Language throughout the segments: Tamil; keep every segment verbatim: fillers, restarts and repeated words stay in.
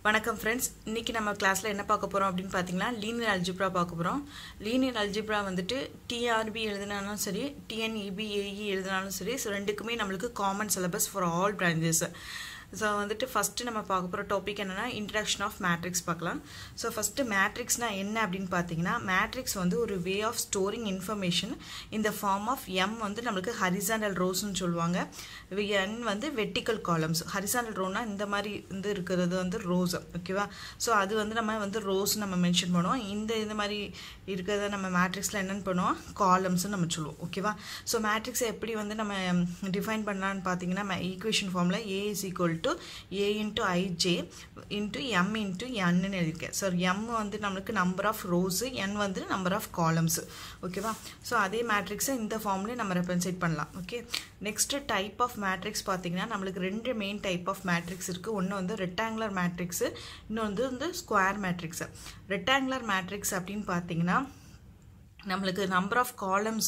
வணக்கம் फ्रेंड्स இன்னைக்கு நம்ம கிளாஸ்ல என்ன பார்க்க போறோம் அப்படினு பாத்தீங்கன்னா linear algebra பார்க்க போறோம் linear algebra வந்துட்டு T R B எழுதுனாலும் சரி T N E B A E எழுதுனாலும் சரி சோ ரெண்டுக்குமே நமக்கு common syllabus for all branches So வந்துட்டு first நம்ம பார்க்க போற டாபிக் என்னன்னா introduction of matrix பார்க்கலாம் so first matrix னா என்ன அப்படினு பாத்தீங்கன்னா matrix வந்து ஒரு way of storing information in the form of m வந்து நமக்கு horizontal rows னு சொல்வாங்க n வந்து vertical columns horizontal row னா இந்த மாதிரி வந்து இருக்குது வந்து rows ஓகேவா சோ அது வந்து நம்ம வந்து rows நம்ம மென்ஷன் பண்ணுவோம் இந்த இந்த மாதிரி இருக்கறத நம்ம matrixல என்னன்னு பண்ணுவோம் columns னு நம்ம சொல்லுவோம் ஓகேவா சோ matrix எப்படி வந்து நம்ம டிஃபைன் பண்ணலாம்னு பாத்தீங்கன்னா equation formula A is equal to A into ij into m into n னு எழுதிருக்கேன் சோ m வந்து நமக்கு number of rows n வந்து number of columns ஓகேவா சோ அதே மேட்ரிக்ஸ் இந்த ஃபார்ம்ல நம்ம ரெப்ரசன்ட் பண்ணலாம் okay next type of matrix பாத்தீங்கன்னா நமக்கு ரெண்டு மெயின் டைப் ஆஃப் மேட்ரிக்ஸ் இருக்கு ஒன்னு வந்து ரெக்டாங்குலர் மேட்ரிக்ஸ் இன்னொரு வந்து ஸ்கொயர் மேட்ரிக்ஸ் ரெக்டாங்குலர் மேட்ரிக்ஸ் அப்படினு பாத்தீங்கன்னா நமக்கு number of columns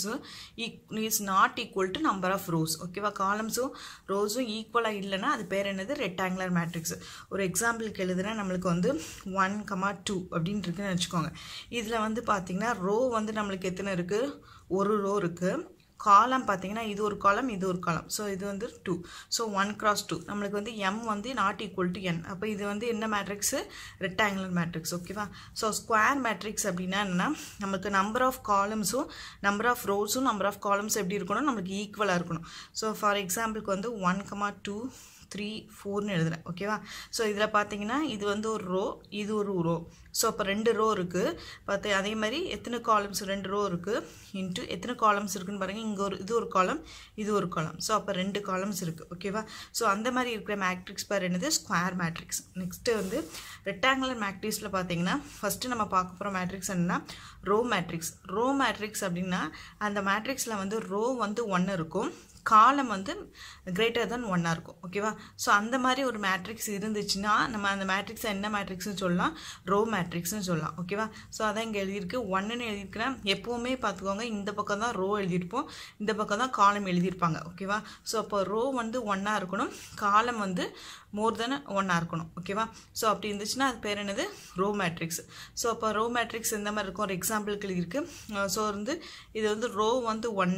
is not equal to number of rows ஓகேவா columns rows ஈக்குவலா இல்லனா அது பேர் என்னது rectangular matrix ஒரு எக்ஸாம்பிளுக்கு எழுதுனா நமக்கு வந்து one two அப்படினு இருக்குன்னு வெச்சுக்கோங்க இதுல வந்து பாத்தீங்கன்னா row வந்து நமக்கு எத்தனை இருக்கு ஒரு row இருக்கு column பாத்தீங்கன்னா இது ஒரு column இது ஒரு column சோ இது வந்து two so one cross two நமக்கு வந்து m வந்து not equal to n அப்ப இது வந்து என்ன மேட்ரிக்ஸ் rectangular matrix ஓகேவா சோ square matrix அப்படினா என்னன்னா நமக்கு number of columns number of rows number of columns எப்படி இருக்கணும் நமக்கு ஈக்குவலா இருக்கணும் சோ ஃபார் எக்ஸாம்பிளுக்கு வந்து one two three four னு எழுதுறேன் ஓகேவா சோ இதல பாத்தீங்கன்னா இது வந்து ஒரு ரோ இது ஒரு ரோ சோ அப்ப ரெண்டு ரோ இருக்கு பாத்தே அதே மாதிரி எத்தனை காலம்ஸ் ரெண்டு ரோ இருக்கு இன்டு எத்தனை காலம்ஸ் இருக்குன்னு பாருங்க இங்க ஒரு இது ஒரு காலம் இது ஒரு காலம் சோ அப்ப ரெண்டு காலம்ஸ் இருக்கு ஓகேவா சோ அந்த மாதிரி இருக்கிற மேட்ரிக்ஸ் பேர் என்னது ஸ்கொயர் மேட்ரிக்ஸ் நெக்ஸ்ட் வந்து ரெக்டாங்குலர் மேட்ரிக்ஸ்ல பாத்தீங்கன்னா ஃபர்ஸ்ட் நம்ம பார்க்க போற மேட்ரிக்ஸ் என்னன்னா ரோ மேட்ரிக்ஸ் ரோ மேட்ரிக்ஸ் அப்படினா அந்த மேட்ரிக்ஸ்ல வந்து ரோ வந்து one இருக்கும் column வந்து greater than one ஆ இருக்கும் ஓகேவா சோ அந்த மாதிரி ஒரு மேட்ரிக்ஸ் இருந்துச்சுனா நம்ம அந்த மேட்ரிக்ஸ் என்ன மேட்ரிக்ஸ்னு சொல்லலாம் ரோ மேட்ரிக்ஸ்னு சொல்லலாம் ஓகேவா சோ அத இங்க எழுதி இருக்கு one ன்னு எழுதி இருக்கேன் எப்பவுமே பாத்துக்கோங்க இந்த பக்கம் தான் ரோ எழுதி இருப்போம் இந்த பக்கம் தான் காலம் எழுதி இருப்பாங்க ஓகேவா சோ அப்ப ரோ வந்து one ஆ இருக்கணும் காலம் வந்து more than one ஆ இருக்கணும் ஓகேவா சோ அப்படி இருந்துச்சுனா அது பேர் என்னது ரோ மேட்ரிக்ஸ் சோ அப்ப ரோ மேட்ரிக்ஸ் இந்த மாதிரி இருக்கும் ஒரு எக்ஸாம்பிளுக்கு எழுதி இருக்கு சோ வந்து இது வந்து ரோ வந்து one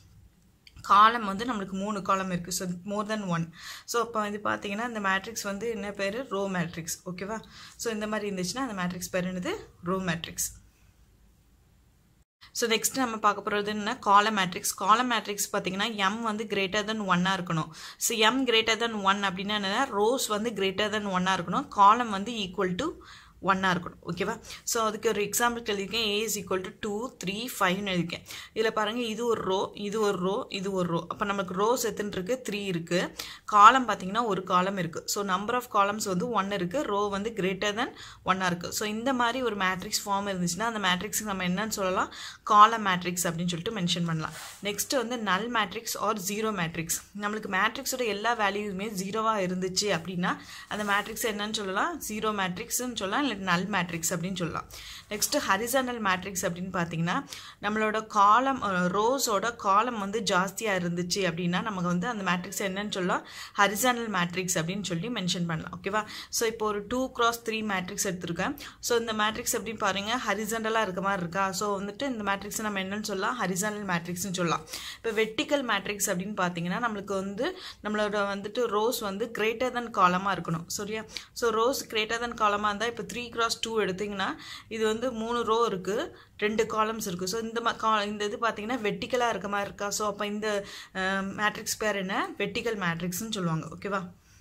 column வந்து நமக்கு மூணு காலம் இருக்கு so more than one so அப்ப வந்து பாத்தீங்கன்னா இந்த மேட்ரிக்ஸ் வந்து என்ன பேரு ரோ மேட்ரிக்ஸ் ஓகேவா சோ இந்த மாதிரி இருந்துச்சுனா அந்த மேட்ரிக்ஸ் பேர் என்னது ரோ மேட்ரிக்ஸ் So next நம்ம பார்க்க போறது என்ன column matrix column matrix பாத்தீங்கன்னா m வந்து greater than one ஆ இருக்கணும் so m greater than one அப்படினா என்ன rows வந்து greater than one ஆ இருக்கணும் column வந்து equal to one ஆ இருக்கணும் ஓகேவா சோ அதுக்கு ஒரு எக்ஸாம்பிள் எழுதிருக்கேன் A is equal to two three five னு எழுதிருக்கேன் இதல பாருங்க இது ஒரு ரோ இது ஒரு ரோ இது ஒரு ரோ அப்ப நமக்கு rows எத்தனை இருக்கு three இருக்கு காலம் பாத்தீங்கன்னா ஒரு காலம் இருக்கு சோ number of columns வந்து one இருக்கு row வந்து greater than one ஆ இருக்கு சோ இந்த மாதிரி ஒரு மேட்ரிக்ஸ் ஃபார்ம் இருந்துச்சுனா அந்த மேட்ரிக்ஸ்க்கு நம்ம என்னன்னு சொல்லலாம் காலம் மேட்ரிக்ஸ் அப்படினு சொல்லிட்டு மென்ஷன் பண்ணலாம் நெக்ஸ்ட் வந்து null matrix or zero matrix நமக்கு மேட்ரிக்ஸோட எல்லா வேல்யூஸுமே ஜீரோவா இருந்துச்சு அப்படினா அந்த மேட்ரிக்ஸ் என்னன்னு சொல்லலாம் zero matrix னு சொல்லலாம் null matrix அப்படினு சொல்லலாம் நெக்ஸ்ட் horizontal matrix அப்படினு பாத்தீங்கன்னா நம்மளோட காலம் rows ஓட காலம் வந்து ஜாஸ்தியா இருந்துச்சு அப்படினா நமக்கு வந்து அந்த மேட்ரிக்ஸ் என்னன்னு சொல்லலாம் horizontal matrix அப்படினு சொல்லி மென்ஷன் பண்ணலாம் ஓகேவா சோ இப்போ ஒரு two cross three மேட்ரிக்ஸ் எடுத்துர்க்கேன் சோ இந்த மேட்ரிக்ஸ் எப்படி பாருங்க ஹரிசாண்டலா இருக்க மாதிரி இருக்கா சோ வந்துட்டு இந்த மேட்ரிக்ஸ் நம்ம என்னன்னு சொல்லலாம் horizontal matrix னு சொல்லலாம் இப்போ vertical matrix அப்படினு பாத்தீங்கன்னா நமக்கு வந்து நம்மளோட வந்துட்டு rows வந்து greater than column ஆ இருக்கணும் சரியா so rows greater than column ஆ இருந்தா இப்போ three cross two எடுத்தீங்கன்னா இது வந்து மூணு ரோ இருக்கு ரெண்டு காலம்ஸ் இருக்கு சோ இந்த இந்த இது பாத்தீங்கன்னா வெர்டிகலா இருக்க மாதிரி இருக்கா சோ அப்ப இந்த மேட்ரிக்ஸ் பேர் என்ன வெர்டிகல் மேட்ரிக்ஸ்னு சொல்வாங்க ஓகேவா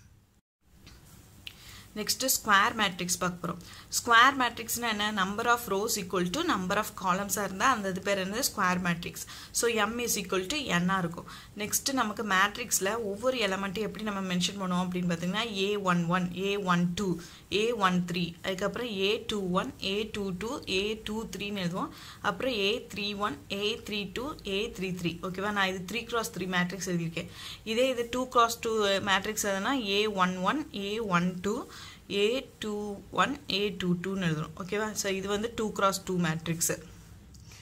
Next square matrix பார்க்க போறோம் square matrix னா என்ன number of rows equal to number of columns ஆ இருந்தா அந்த இது பேர் என்னது square matrix so m is equal to n ஆ இருக்கும் next நமக்கு மேட்ரிக்ஸ்ல ஒவ்வொரு எலிமெண்ட் எப்படி நம்ம மென்ஷன் பண்ணுவோம் அப்படினு பாத்தீங்கன்னா A eleven A twelve A thirteen அதுக்கு அப்புறம் A twenty-one A twenty-two A twenty-three னு எழுதுவோம் அப்புறம் A thirty-one A thirty-two A thirty-three ஓகேவா நான் இது three cross three மேட்ரிக்ஸ் எழுதி இருக்கேன் இதே இது two cross two மேட்ரிக்ஸ் எதுனா A eleven A twelve A twenty-one A twenty-two னு எழுதுறோம் ஓகேவா சோ இது வந்து two cross two matrix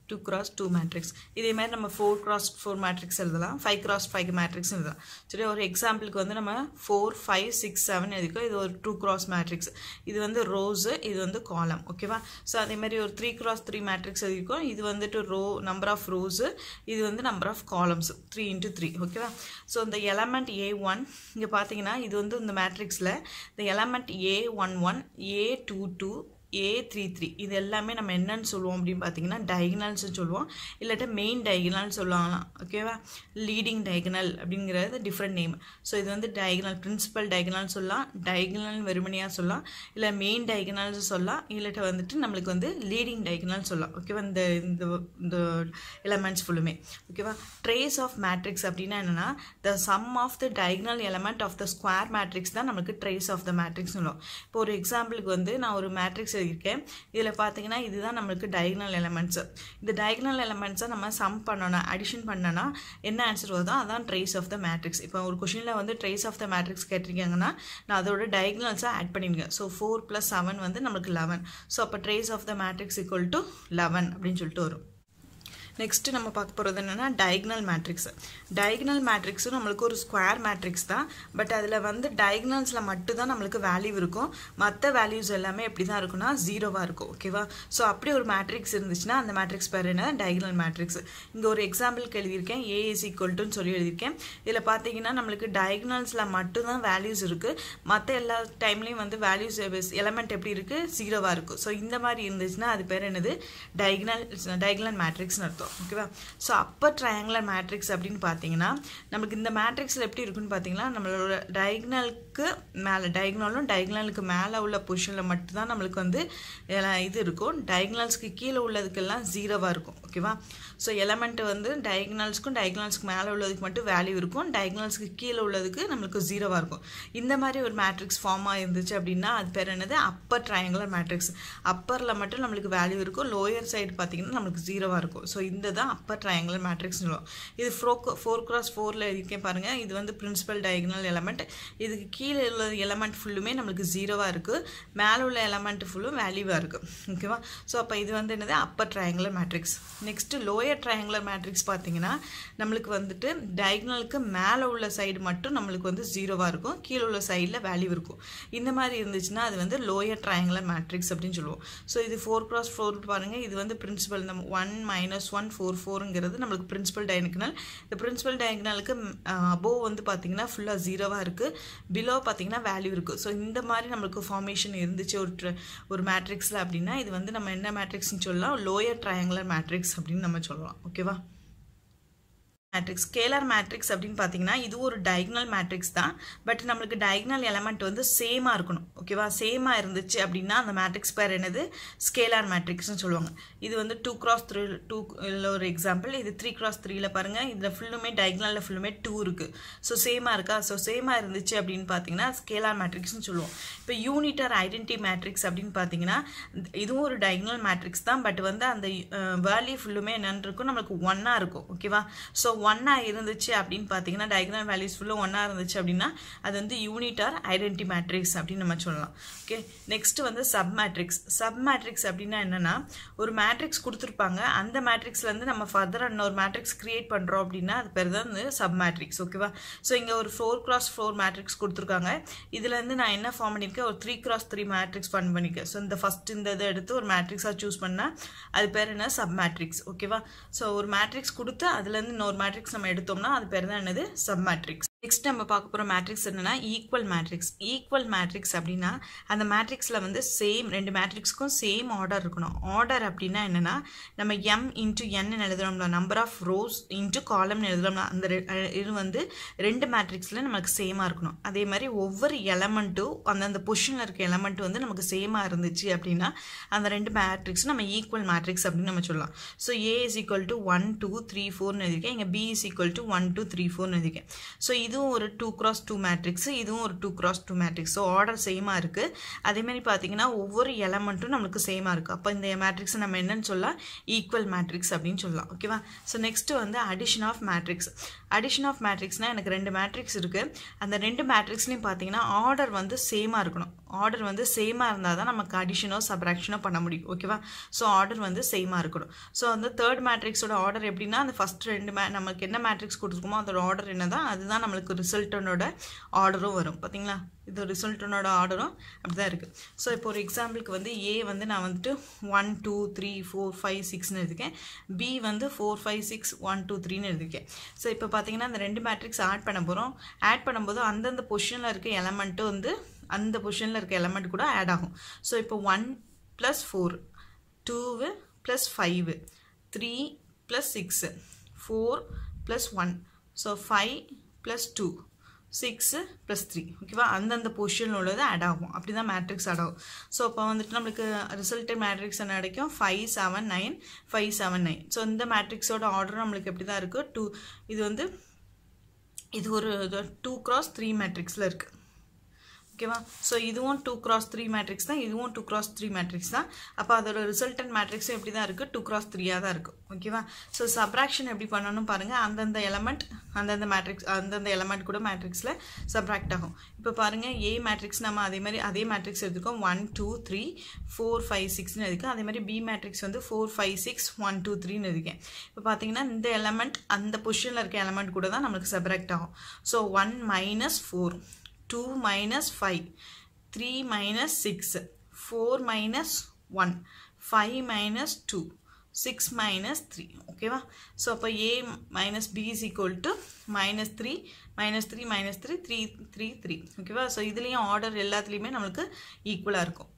two cross two matrix. இதே மாதிரி நம்ம four cross four matrix எழுதலாம், five cross five matrix எழுதலாம். சரி, ஒரு எக்ஸாம்பிளுக்கு வந்து நம்ம four five six seven எழுதிக்கோ. இது ஒரு two cross matrix. இது வந்து rows, இது வந்து column. ஓகேவா? ஸோ அதே மாதிரி ஒரு three cross three matrix எழுதிக்கோ. இது வந்துட்டு row number of rows, இது வந்து number of columns, three into three. ஓகேவா? ஸோ இந்த element A one இங்கே பார்த்தீங்கன்னா இது வந்து இந்த மேட்ரிக்ஸில் இந்த element A eleven, A twenty-two, A thirty-three இது எல்லாமே நம்ம என்னன்னு சொல்லுவோம் அப்படின்னு பார்த்தீங்கன்னா diagonals சொல்லுவோம், இல்லாட்ட மெயின் diagonal சொல்லுவாங்க. ஓகேவா? லீடிங் diagonal அப்படிங்கிறது டிஃப்ரெண்ட் நேம். ஸோ இது வந்து diagonal, பிரின்சிபல் diagonal சொல்லலாம், diagonal வெறுமனையாக சொல்லலாம், இல்லை மெயின் diagonal சொல்லலாம், இல்லாட்ட வந்துட்டு நம்மளுக்கு வந்து லீடிங் diagonal சொல்லலாம். ஓகேவா? இந்த இந்த எலமெண்ட்ஸ் ஃபுல்லுமே. ஓகேவா? ட்ரேஸ் ஆஃப் மேட்ரிக்ஸ் அப்படின்னா என்னன்னா the sum of the diagonal element of the square matrix தான் நமக்கு ட்ரேஸ் ஆஃப் த மேட்ரிக்ஸ் சொல்லுவோம். இப்போ ஒரு எக்ஸாம்பிளுக்கு வந்து நான் ஒரு மேட்ரிக்ஸ் இருக்கேன். இதில் பார்த்தீங்கன்னா இதுதான் நம்மளுக்கு டயகனல் எலமெண்ட்ஸ். இந்த டயகனல் எலமெண்ட்ஸை நம்ம சம் பண்ணோன்னா, அடிஷன் பண்ணோன்னா என்ன ஆன்சர் வருதோ அதான் ட்ரேஸ் ஆஃப் த மேட்ரிக்ஸ். இப்போ ஒரு கொஷினில் வந்து ட்ரேஸ் ஆஃப் த மேட்ரிக்ஸ் கேட்டிருக்காங்கன்னா நான் அதோட டயகனல்ஸை ஆட் பண்ணிடுங்க. ஸோ ஃபோர் ப்ளஸ் செவன் வந்து நம்மளுக்கு லெவன். ஸோ அப்போ trace of the matrix equal to eleven அப்படின்னு சொல்லிட்டு வரும். நெக்ஸ்ட் நம்ம பார்க்க போகிறது என்னென்னா டயகனல் மேட்ரிக்ஸ். டயகனல் மேட்ரிக்ஸும் நம்மளுக்கு ஒரு ஸ்கொயர் மேட்ரிக்ஸ் தான். பட் அதில் வந்து டயகனல்ஸில் மட்டும் தான் நம்மளுக்கு வேல்யூ இருக்கும், மற்ற வேல்யூஸ் எல்லாமே எப்படி தான் இருக்குன்னா ஜீரோவாக இருக்கும். ஓகேவா? ஸோ அப்படி ஒரு மேட்ரிக்ஸ் இருந்துச்சுன்னா அந்த மேட்ரிக்ஸ் பேர் என்ன? Diagonal matrix. இங்கே ஒரு எக்ஸாம்பிளுக்கு எழுதியிருக்கேன், ஏ இஸ் ஈக்குவல்ட்டுன்னு சொல்லி எழுதியிருக்கேன். இதில் பார்த்தீங்கன்னா நம்மளுக்கு டயகனல்ஸில் மட்டும் தான் வேல்யூஸ் இருக்குது, மற்ற எல்லா டைம்லேயும் வந்து வேல்யூஸ் எலமெண்ட் எப்படி இருக்குது? ஜீரோவாக இருக்கும். ஸோ இந்த மாதிரி இருந்துச்சுன்னா அது பேர் என்னது? டயகனல் டயகனல் மேட்ரிக்ஸ்னு அர்த்தம். ஓகேவா? ஸோ அப்பர் ட்ரையாங்குலர் மேட்ரிக்ஸ் அப்படின்னு பார்த்தீங்கன்னா நமக்கு இந்த மேட்ரிக்ஸில் எப்படி இருக்குன்னு பார்த்தீங்கன்னா நம்மளோட டயகனலுக்கு மேலே, டயகனலும் டயகனலுக்கு மேலே உள்ள பொசிஷனில் மட்டும்தான் நம்மளுக்கு வந்து இது இருக்கும், டயகனல்ஸ்க்கு கீழே உள்ளதுக்கெல்லாம் ஜீரோவாக இருக்கும். ஓகேவா? ஸோ எலமெண்ட் வந்து டயகனல்ஸ்க்கும் டயகனல்ஸ்க்கு மேலே உள்ளதுக்கு மட்டும் வேல்யூ இருக்கும், டயகனல்ஸ்க்கு கீழே உள்ளதுக்கு நம்மளுக்கு ஜீரோவாக இருக்கும். இந்த மாதிரி ஒரு மேட்ரிக்ஸ் ஃபார்ம் ஆயிருந்துச்சு அப்படின்னா அது பேர் என்னது? Upper triangular matrix. அப்பரில் மட்டும் நம்மளுக்கு வேல்யூ இருக்கும், லோயர் சைடு பார்த்தீங்கன்னா நம்மளுக்கு ஜீரோவாக இருக்கும். ஸோ இந்த தான் அப்பர் ட்ரையாங்குலர் மேட்ரிக்ஸ் சொல்லுவோம். இது ஃபோர் கிராஸ் ஃபோரில் இருக்கே பாருங்கள், இது வந்து பிரின்சிபல் டயகனல் எலமெண்ட். இதுக்கு கீழே உள்ள எலமெண்ட் ஃபுல்லுமே நம்மளுக்கு ஜீரோவாக இருக்குது, மேலே உள்ள எலமெண்ட் ஃபுல்லும் வேல்யூவாக இருக்குது. ஓகேவா? ஸோ அப்போ இது வந்து என்னது? Upper triangular matrix. Next lower triangular matrix பார்த்தீங்கன்னா நம்மளுக்கு வந்துட்டு டயகனலுக்கு மேலே உள்ள சைடு மட்டும் நம்மளுக்கு வந்து ஜீரோவாக இருக்கும், கீழே உள்ள சைடில் வேல்யூ இருக்கும். இந்த மாதிரி இருந்துச்சுன்னா அது வந்து லோயர் ட்ரையாங்குலர் மேட்ரிக்ஸ் அப்படின்னு சொல்லுவோம். ஸோ இது ஃபோர் கிராஸ் ஃபோர் பாருங்கள், இது வந்து பிரின்சிபல் நம்ம ஒன் மைனஸ் ஒன் ஃபோர் ஃபோருங்கிறது நம்மளுக்கு பிரின்சிபல் டயகனல். இந்த பிரின்சிபல் டயகனலுக்கு அபோவ் வந்து பார்த்தீங்கன்னா ஃபுல்லாக ஜீரோவாக இருக்குது, பிலோ பார்த்தீங்கன்னா வேல்யூ இருக்குது. ஸோ இந்த மாதிரி நம்மளுக்கு ஃபார்மேஷன் இருந்துச்சு ஒரு ஒரு மேட்ரிக்ஸில் அப்படின்னா இது வந்து நம்ம என்ன மேட்ரிக்ஸ்னு சொல்லலாம்? லோயர் ட்ரையாங்குலர் மேட்ரிக்ஸ் அப்படின்னு நம்ம சொல்லலாம். ஓகேவா? மேட்ரிக்ஸ் ஸ்கேலார் மேட்ரிக்ஸ் அப்படின்னு பார்த்தீங்கன்னா இது ஒரு டயகனல் மேட்ரிக்ஸ் தான், பட் நம்மளுக்கு டயகனல் எலமெண்ட் வந்து சேமாக இருக்கணும். ஓகேவா? சேமாக இருந்துச்சு அப்படின்னா அந்த மேட்ரிக்ஸ் பேர் என்னது? ஸ்கேலார் மேட்ரிக்ஸ்னு சொல்லுவாங்க. இது வந்து டூ கிராஸ் த்ரீ டூ ஒரு எக்ஸாம்பிள். இது த்ரீ கிராஸ் த்ரீல பாருங்கள், இதில் ஃபுல்லுமே டயகனலில் ஃபுல்லுமே டூ இருக்குது. ஸோ சேமாக இருக்கா? ஸோ சேமாக இருந்துச்சு அப்படின்னு பார்த்தீங்கன்னா ஸ்கேலார் மேட்ரிக்ஸ்னு சொல்லுவோம். இப்போ யூனிட்டர் ஐடென்டி மேட்ரிக்ஸ் அப்படின்னு பார்த்தீங்கன்னா இதுவும் ஒரு டயகனல் மேட்ரிக்ஸ் தான், பட் வந்து அந்த வேல்யூ ஃபுல்லுமே என்னன்னு இருக்கும்? நம்மளுக்கு ஒன்னாக இருக்கும். ஓகேவா? ஸோ ஒன்னா இருந்துச்சு அப்படின்னு பார்த்தீங்கன்னா டயகனல் வேல்யூஸ் ஃபுல்லும் ஒன்னா இருந்துச்சு அப்படின்னா அது வந்து யூனிட்டார் ஐடென்டி மேட்ரிக்ஸ் அப்படின்னு நம்ம சொல்லலாம். ஓகே, நெக்ஸ்ட் வந்து சப் மேட்ரிக்ஸ். சப் மேட்ரிக்ஸ் அப்படின்னா என்னன்னா ஒரு மேட்ரிக்ஸ் கொடுத்துருப்பாங்க, அந்த மேட்ரிக்ஸ்லேருந்து நம்ம ஃபர்தராக இன்னொரு மேட்ரிக்ஸ் கிரியேட் பண்ணுறோம் அப்படின்னா அது பேர் தான் வந்து சப் மேட்ரிக்ஸ். ஓகேவா? ஸோ இங்கே ஒரு ஃபோர் கிராஸ் ஃபோர் மேட்ரிக்ஸ் கொடுத்துருக்காங்க, இதுலேருந்து நான் என்ன ஃபார்ம் பண்ணியிருக்கேன்? ஒரு three cross three matrix form பண்ணியிருக்கேன். ஸோ இந்த ஃபஸ்ட் இந்த இதை எடுத்து ஒரு மேட்ரிக்ஸாக சூஸ் பண்ணால் அது பேர் என்ன? Sub matrix. ஓகேவா? ஸோ ஒரு மேட்ரிக்ஸ் கொடுத்து அதுலேருந்து இன்னொரு மேட்ரிக்ஸ் நம்ம எடுத்தோம்னா அது பேர் தான் என்னது? Sub matrix. நெக்ஸ்ட் நம்ம பார்க்க போகிற மேட்ரிக்ஸ் என்னன்னா ஈக்குவல் மேட்ரிக்ஸ். ஈக்குவல் மேட்ரிக்ஸ் அப்படின்னா அந்த மேட்ரிக்ஸில் வந்து சேம் ரெண்டு மேட்ரிக்ஸ்க்கும் சேம் ஆர்டர் இருக்கணும். ஆர்டர் அப்படின்னா என்னன்னா நம்ம எம் இன்ட்டு என் எழுதுறோம்ல, நம்பர் ஆஃப் ரோஸ் இன்ட்டு காலம்னு எழுதுறோம்ல, அந்த இது வந்து ரெண்டு மேட்ரிக்ஸில் நமக்கு சேமாக இருக்கணும். அதே மாதிரி ஒவ்வொரு எலமெண்ட்டும் அந்தந்த பொசிஷனில் இருக்க எலமெண்ட் வந்து நமக்கு சேமாக இருந்துச்சு அப்படின்னா அந்த ரெண்டு மேட்ரிக்ஸ் நம்ம ஈக்குவல் மேட்ரிக்ஸ் அப்படின்னு நம்ம சொல்லலாம். So A is equal to one two three ஃபோர்னு எழுதியிருக்கேன், இங்கே B is equal to one two three ஃபோர்னு எழுதியிருக்கேன். ஸோ இதுவும் ஒரு டூ கிராஸ் டூ மேட்ரிக்ஸ், இதுவும் ஒரு two cross two matrix. So order சேமாக இருக்குது. அதேமாதிரி பார்த்தீங்கன்னா ஒவ்வொரு எலமெண்ட்டும் நம்மளுக்கு சேமாக இருக்குது. அப்போ இந்த மேட்ரிக்ஸை நம்ம என்னன்னு சொல்லலாம்? ஈக்குவல் மேட்ரிக்ஸ் அப்படின்னு சொல்லலாம். ஓகேவா? ஸோ நெக்ஸ்ட் வந்து addition of matrix. Addition of மேட்ரிக்ஸ்னால் எனக்கு ரெண்டு மேட்ரிக்ஸ் இருக்குது, அந்த ரெண்டு மேட்ரிக்ஸ்லையும் பார்த்தீங்கன்னா ஆர்டர் வந்து சேமாக இருக்கணும். ஆர்டர் வந்து சேமாக இருந்தால் தான் நமக்கு அடிஷனோ சப்ராக்ஷனோ பண்ண முடியும் ஓகேவா ஸோ ஆர்டர் வந்து சேமாக இருக்கணும் ஸோ அந்த தேர்ட் மேட்ரிக்ஸோட ஆர்டர் எப்படின்னா அந்த ஃபஸ்ட் ரெண்டு மே நமக்கு என்ன மேட்ரிக்ஸ் கொடுத்துருக்கோமோ அதோட ஆர்டர் என்ன தான் அதுதான் நம்மளுக்கு ரிசல்ட்டனோட ஆர்டரும் வரும் பார்த்தீங்களா இது ரிசல்ட்டனோட ஆர்டரும் அப்படி தான் இருக்குது ஸோ இப்போ ஒரு எக்ஸாம்பிளுக்கு வந்து ஏ வந்து நான் வந்துட்டு one two three four five சிக்ஸ்னு எழுதிக்கேன் பி வந்து four five six one two த்ரீன்னு எழுதிக்கேன் ஸோ இப்போ பார்த்தீங்கன்னா அந்த ரெண்டு மேட்ரிக்ஸ் ஆட் பண்ண போகிறோம் ஆட் பண்ணும்போது அந்தந்த பொசிஷனில் இருக்க எலமெண்ட்டும் வந்து அந்த பொசிஷனில் இருக்க எலமெண்ட் கூட ஆட் ஆகும் ஸோ இப்போ one plus four two plus five three plus six four plus one so five plus two six plus three ஓகேவா அந்தந்த பொசிஷனில் உள்ளது ஆட் ஆகும் அப்படி தான் மேட்ரிக்ஸ் ஆட் ஆகும் ஸோ அப்போ வந்துட்டு நம்மளுக்கு ரிசல்ட்டு மேட்ரிக்ஸ் என்ன கிடைக்கும் five seven nine five seven nine so இந்த மேட்ரிக்ஸோட ஆர்டர் நம்மளுக்கு எப்படி தான் இருக்குது டூ இது வந்து இது ஒரு டூ கிராஸ் த்ரீ மேட்ரிக்ஸில் இருக்குது ஓகேவா ஸோ இதுவும் டூ கிராஸ் த்ரீ மேட்ரிக்ஸ் தான் இதுவும் டூ கிராஸ் த்ரீ மேட்ரிக்ஸ் தான் அப்போ அதோட ரிசல்டன்ட் மேட்ரிக்ஸும் எப்படி தான் இருக்குது டூ கிராஸ் த்ரீயாக தான் இருக்கும் ஓகேவா ஸோ சப்ராக்ஷன் எப்படி பண்ணணும் பாருங்கள் அந்தந்த எலமெண்ட் அந்தந்த மேட்ரிக்ஸ் அந்தந்த எலமெண்ட் கூட மேட்ரிக்ஸில் சப்ராக்ட் ஆகும் இப்போ பாருங்கள் ஏ மேட்ரிக்ஸ் நம்ம அதே மாதிரி அதே மேட்ரிக்ஸ் எடுத்துக்கோம் one two three four five சிக்ஸ்னு இருக்கேன் அதே மாதிரி பி மேட்ரிக்ஸ் வந்து four five six one two த்ரீன்னு இருக்கேன் இப்போ பார்த்தீங்கன்னா இந்த எலமெண்ட் அந்த பொசிஷனில் இருக்க எலமெண்ட் கூட தான் நம்மளுக்கு சப்ராக்ட் ஆகும் so one minus four two minus five, three minus six, four minus one, five minus two, six minus three. Okay va? So appo A minus B is equal to minus three, minus three, minus three, three, three, three. Okay va? So idhiliyum order ellathiliyume namakku equal ah irukum.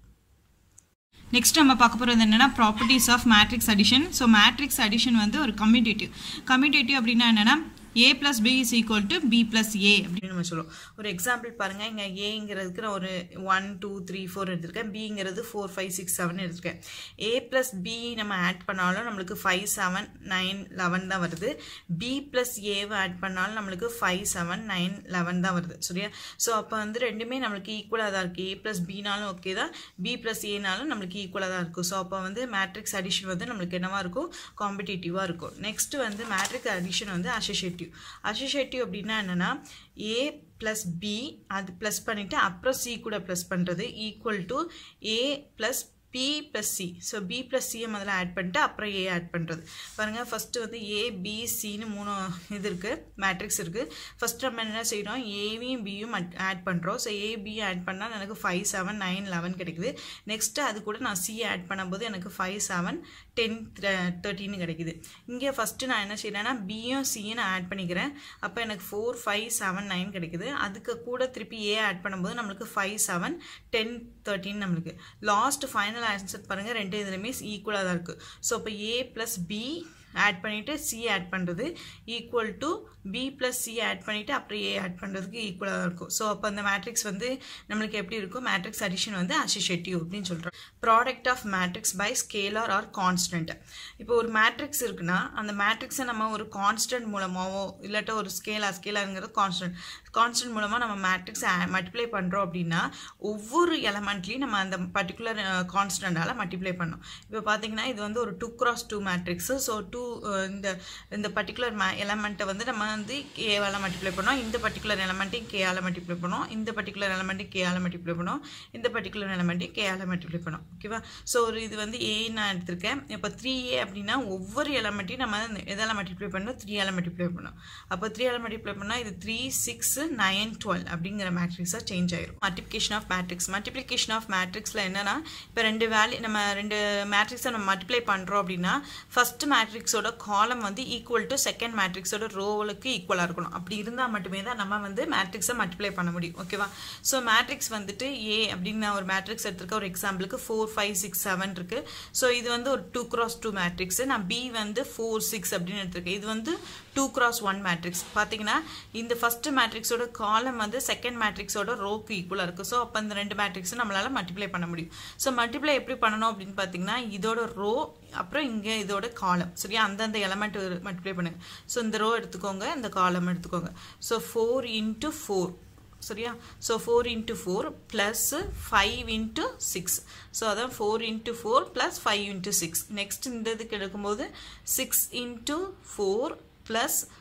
Next நம்ம பார்க்க போறது என்னன்னா properties of matrix addition. So matrix addition வந்து ஒரு commutative. Commutative அப்படினா என்னன்னா A plus B is equal to B plus A அப்படின்னு நம்ம சொல்லுவோம். ஒரு எக்ஸாம்பிள் பாருங்க இங்க A ங்கிறதுக்கு நான் ஒரு one two three four எடுத்துர்க்கேன். B ங்கிறது four five six seven எடுத்துர்க்கேன். A plus B நம்ம ஆட் பண்ணாலும் நமக்கு five seven nine eleven தான் வருது. B plus A வை ஆட் பண்ணாலும் நமக்கு five seven nine eleven தான் வருது. சரியா? சோ அப்ப வந்து ரெண்டுமே நமக்கு ஈக்குவலா தான் இருக்கு. A plus B னாலும் ஓகே தான். B plus A னாலும் நமக்கு ஈக்குவலா தான் இருக்கும். சோ அப்ப வந்து மேட்ரிக்ஸ் அடிஷன் வந்து நமக்கு என்னவா இருக்கும்? காம்படிட்டிவா இருக்கும். நெக்ஸ்ட் வந்து மேட்ரிக்ஸ் அடிஷன் வந்து அசோசியேட்டிவ். அசோசியேட்டிவ் அப்படினா என்னன்னா A plus B அது ப்ளஸ் பண்ணிட்டு அப்புறம் C கூட ப்ளஸ் பண்றது equal to A plus P plus C. So B plus C முதல்ல ஆட் பண்ணிட்டு அப்புறம் A ஆட் பண்றது. பாருங்க ஃபர்ஸ்ட் வந்து A B C னு மூணு இது இருக்கு மேட்ரிக்ஸ் இருக்கு. ஃபர்ஸ்ட் நம்ம என்ன செய்றோம் A வையும் B யும் ஆட் பண்றோம். So A B ஆட் பண்ணா எனக்கு five seven nine eleven கிடைக்குது. நெக்ஸ்ட் அது கூட நான் C ஆட் பண்ணும்போது எனக்கு five seven ten thirteen கிடைக்குது. இங்க ஃபர்ஸ்ட் நான் என்ன செய்றேன்னா B யும் C யும் நான் ஆட் பண்ணிக்கிறேன். அப்ப எனக்கு four five seven nine கிடைக்குது. அதுக்கு கூட திருப்பி A ஆட் பண்ணும்போது நமக்கு five seven ten thirteen நமக்கு லாஸ்ட் ஃபைனல் ஆன்சர் பாருங்க ரெண்டு இதுலயுமே ஈக்குவலா தான் இருக்கு. சோ அப்ப A plus B ஆட் பண்ணிட்டு C ஆட் பண்றது equal to B plus C add பண்ணிட்டு அப்புறம் A ஆட் பண்றதுக்கு ஈக்குவலா தான் இருக்கும். சோ அப்ப அந்த மேட்ரிக்ஸ் வந்து நமக்கு எப்படி இருக்கும்? மேட்ரிக்ஸ் அடிஷன் வந்து அசோசியேட்டிவ் அப்படினு சொல்றோம். Product of matrix by scalar or constant. இப்போ ஒரு மேட்ரிக்ஸ் இருக்குனா அந்த மேட்ரிக்ஸை நம்ம ஒரு கான்ஸ்டன்ட் மூலமாவோ இல்லாட்ட ஒரு ஸ்கேலார் ஸ்கேலார்ங்கிறது கான்ஸ்டன்ட் கான்ஸ்டன்ட் மூலமா நம்ம மேட்ரிக்ஸ் மல்டிப்ளை பண்றோம் அப்படினா ஒவ்வொரு எலிமெண்ட்லயும் நம்ம அந்த பர்టిక్యులர் கான்ஸ்டன்ட்டால மல்டிப்ளை பண்ணோம். இப்போ பாத்தீங்கன்னா இது வந்து ஒரு two cross two matrix. So two இந்த இந்த பர்టిక్యులர் எலிமெண்ட்டை வந்து நம்ம வந்து k ஆல மல்டிப்ளை பண்ணோம். இந்த பர்టిక్యులர் எலிமெண்ட்டை k ஆல மல்டிப்ளை பண்ணோம். இந்த பர்టిక్యులர் எலிமெண்ட்டை k ஆல மல்டிப்ளை பண்ணோம். இந்த பர்టిక్యులர் எலிமெண்ட்டை k ஆல மல்டிப்ளை பண்ணோம். ஓகேவா? சோ ஒரு இது வந்து A நான் எடுத்துர்க்கேன். இப்போ three A அப்படினா ஒவ்வொரு எலிமெண்ட்டையும் நம்ம எதால மல்டிப்ளை பண்ணோம்? three ஆல மல்டிப்ளை பண்ணோம். அப்ப three ஆல மல்டிப்ளை பண்ணா இது three six nine twelve அப்படிங்கற மேட்ரிக்ஸா சேஞ்ச் ஆயிரும். Multiplication of matrix. Multiplication of மேட்ரிக்ஸ்ல என்னன்னா இப்போ ரெண்டு வேல்யூ நம்ம ரெண்டு மேட்ரிக்ஸை நம்ம மல்டிப்ளை பண்றோம் அப்படினா ஃபர்ஸ்ட் மேட்ரிக்ஸோட காலம் வந்து ஈக்குவல் டு செகண்ட் மேட்ரிக்ஸோட ரோவுக்கு ஈக்குவலா இருக்கணும். அப்படி இருந்தா மட்டுமே தான் நம்ம வந்து மேட்ரிக்ஸை மல்டிப்ளை பண்ண முடியும். ஓகேவா? சோ மேட்ரிக்ஸ் வந்துட்டு A அப்படினா ஒரு மேட்ரிக்ஸ் எடுத்துக்க ஒரு எக்ஸாம்பிளுக்கு four five six seven இருக்கு. சோ இது வந்து ஒரு two cross two மேட்ரிக்ஸ். நான் B வந்து four six அப்படினு எடுத்துக்கேன். இது வந்து two cross one மேட்ரிக்ஸ். பாத்தீங்கன்னா இந்த ஃபர்ஸ்ட் மேட்ரிக்ஸோட காலம் வந்து செகண்ட் மேட்ரிக்ஸோட ரோக்கு ஈக்குவலா இருக்கு. சோ அப்ப இந்த ரெண்டு மேட்ரிக்ஸ் நம்மளால மல்டிப்ளை பண்ண முடியும். சோ மல்டிப்ளை எப்படி பண்ணனும் அப்படினு பாத்தீங்கன்னா இதோட ரோ அப்புறம் இங்க இதோட காலம். சரியா? அந்தந்த எலிமெண்ட் மல்டிப்ளை பண்ணுங்க. சோ இந்த ரோ எடுத்துக்கோங்க, இந்த காலம் எடுத்துக்கோங்க. So four into four. சரியா? So four into four plus five into six. So அதான் four into four plus five into six. Next இந்த இதுக்கு எடுக்கும்போது six into four plus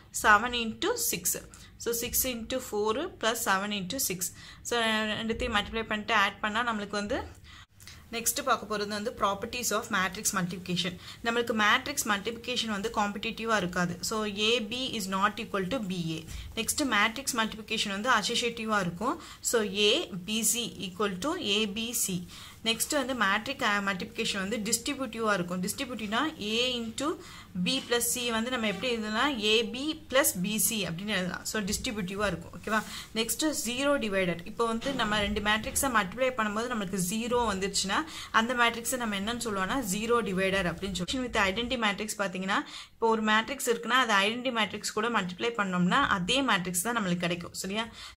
seven into six. So six into four plus seven into six. So ரெண்டுத்தையும் multiply பண்ணிட்டு add பண்ணா நம்மளுக்கு வந்து next பார்க்க போறது வந்து properties of matrix multiplication. நமக்கு matrix multiplication வந்து competitive இருக்காது. So A B is not equal to B A. Next matrix multiplication வந்து associative இருக்கும். So A B C equal to A B C. Next வந்து matrix multiplication வந்து distributive இருக்கும். Distributive னா A into B plus C வந்து நம்ம எப்படி எழுதலாம் A B plus B C அப்படினு எழுதலாம். So distributive இருக்கும். ஓகேவா? Next zero divided. இப்போ வந்து நம்ம ரெண்டு மேட்ரிக்ஸை மல்டிப்ளை பண்ணும்போது நமக்கு zero வந்துருச்சுனா அந்த மேட்ரிக்ஸை நம்ம என்னன்னு சொல்லுவோம்னா zero divider அப்படினு சொல்லுவோம். With identity matrix பாத்தீங்கன்னா இப்போ ஒரு மேட்ரிக்ஸ் இருக்குனா அது ஐடென்டிட்டி மேட்ரிக்ஸ் கூட மல்டிப்ளை பண்ணோம்னா அதே மேட்ரிக்ஸ் தான் நமக்கு கிடைக்கும். சரியா?